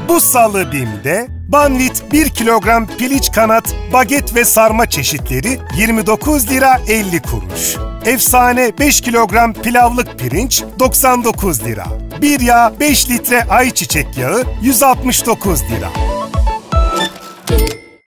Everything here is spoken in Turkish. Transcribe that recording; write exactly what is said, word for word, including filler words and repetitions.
Bu salı BİM'de Banvit bir kilogram piliç kanat, baget ve sarma çeşitleri yirmi dokuz lira elli kuruş. Efsane beş kilogram pilavlık pirinç doksan dokuz lira. Bir yağ beş litre ayçiçek yağı yüz altmış dokuz lira.